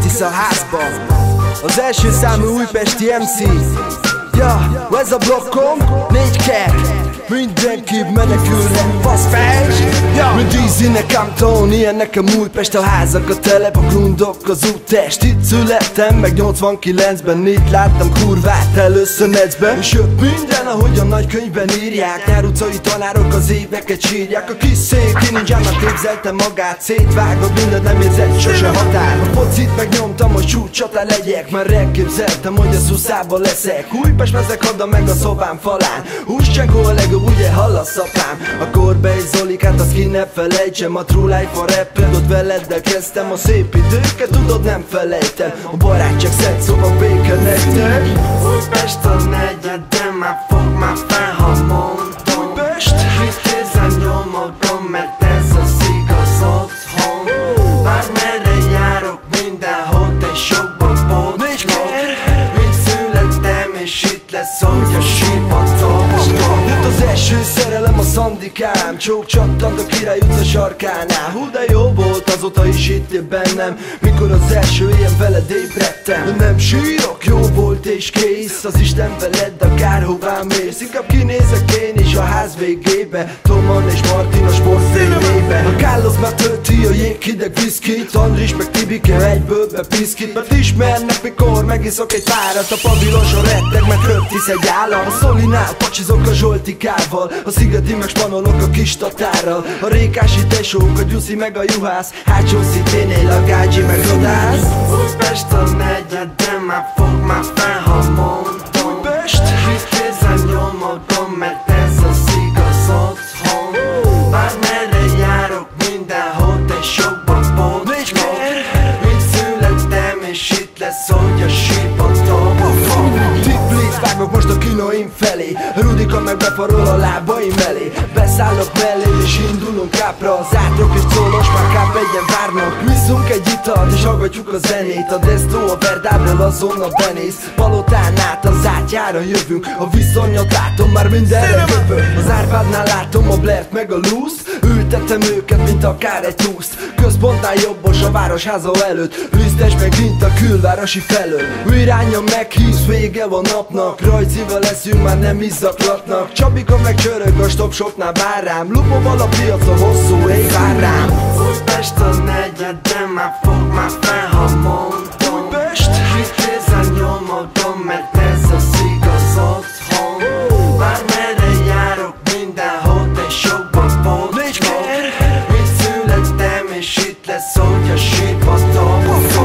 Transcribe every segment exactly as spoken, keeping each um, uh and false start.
Curtis a házban. Az első számú újpesti em cé. Ja, ez a blokkom, négy kerk. Mindenki menekülne, fasz fejs. Ja. Mint Easy nekem Tony, ilyen nekem Újpest. A házak, a telep, a grundok, az úttest. Itt születtem, meg nyolcvankilencben. Itt láttam kurvát először necben. És jött minden, ahogy a nagykönyvben írják. Nyár utcai tanárok az éveket sírják. A kis szép ninjának képzelte magát. Szétvágod mindent, nem érzett sose határ. A focit megnyomtam, hogy csúcsatán legyek. Már elképzeltem, hogy a szuszában leszek. Újpest mezek hadda meg a szobám falán. Húscsenkó a legjobb, ugye hallasz apám. Akkor be egy Zolikát, azt ki ne felejtsem. A True Life a rap, tudod veleddel kezdtem. A szép időket tudod nem felejtem. A barátság szent szoba béke nektek. Újpest a negyedem, már fog már fel, ha mondom. Újpest? Mit érzem, nyom magam, mert ez az igaz otthon. Bármerre járok, mindenhol te sokban botlok. Mint születtem, és itt lesz, hogy a sivatag. Jött az első szerelem, a Szandikám. Csók csattant a Király utca sarkánál. Hú de jó volt, azóta is itt él bennem. Mikor az első ilyen veled ébredtem. Nem sírok, jó volt és kész. Az Isten veled, akárhová mész. Inkább kinézek én is a ház végébe. Toman és Martin a sportfényében. A Carlos már tölti a jéghideg viszkit. Andris meg Tibike egyből bepiszkít. Mert ismernek, mikor megiszok egy párat. A paviloson retteg, mert Curtis egy állam. A Szolinál pacsizok a Zsoltikával. A Szigeti meg spanolok a kis tatárral. A Rékási tesók, a Gyuszi meg a Juhász. Hátsó sziténél a Gágyi meg Rodász. Újpest a negyedem, már fog már fel, ha mondom. Újpest? Mit érzem, nyom magam, mert ez az igaz otthon. Bármerre járok, mindenhol te sokban botlok. Mint születtem, és itt lesz, hogy a sivatag. Tiplit vágok most a kinoim felé. Rudika meg befarol a lábaim elé. Beszállok mellé és indulunk kápra. Az átrok és Czólos már káp egyen várnak. Viszunk egy italt és hallgatjuk a zenét. A Desto a Verdábről azonnal benéz. Palotán át az átjára jövünk. A viszonyat látom, már mindenre jövök. Az Árpádnál látom a Blert meg a Loose-t. Ültettem őket, mint akár egy túszt. Központnál jobbos a városháza előtt. Lisztes meg mint a külvárosi felől. Irányom meghíz, vége van napnak. Rajcival leszünk, már nem izzaklatnak. Csabika meg csörög a stop shopnál bár rám. Lupóval a piac a hosszú ég vár rám. Újpest a negyedem, már fog már fel, ha mondom. Újpest? Mit érzem, nyom magam, mert ez az igaz otthon. Bármerre járok, mindenhol te sokban botlok. Mint születtem, és itt lesz, hogy a sivatag.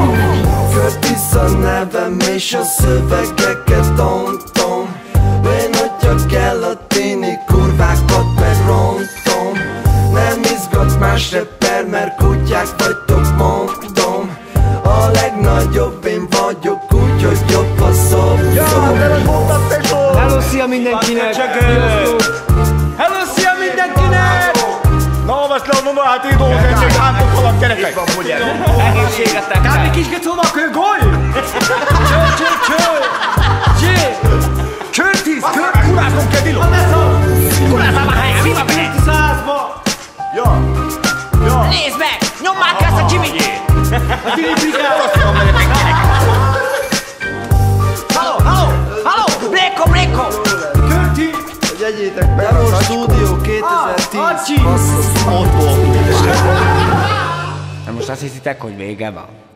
Curtis a nevem és a szövegeket ontom. Én, hogyha kell a tini kurvákat megrontom. Nem izgat más rapper, mert kutyák vagytok, mondom. A legnagyobb én vagyok, úgyhogy jobb a szobom. Hello, szia mindenkinek! Hello, szia mindenkinek! Na, olvasd le a nulla hát író, hogy egy hátok alatt gyerekek! Egészségetek! Kámi kisgecóval kőgoly! Cső, cső, cső! Csé! Curtis! Kuráznom kell, Dilo! Kurázom a helyem, mi van benne? Százba! Ja! Ja! Nézd meg! Nyomd már ki ezt a Jimmy! A Jimmy brigát! Halló, halló! Halló! Bléko, Bléko! Curtis! Jegyétek be, Demo Studio kétezer-tíz. Ott volt! Most azt hiszitek, hogy vége van?